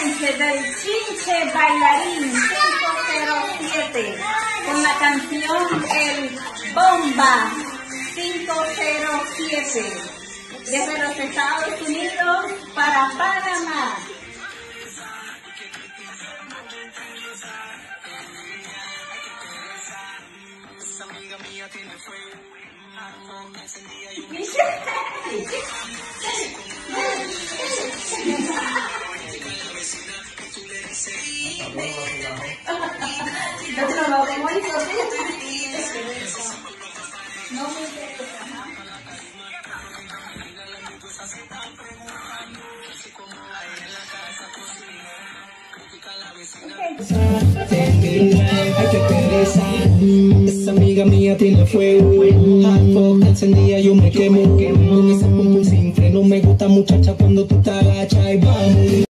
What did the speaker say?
Sánchez del Chinche Bailarín 507 con la canción El Bomba 507 desde los Estados Unidos para Panamá. Amiga mía tiene fuego, encendida y hay que pereza. Esa amiga mía tiene fuego, encendida yo me quemo. Con ese pum pum sin freno me gusta muchacha cuando tú te agachas y vamos.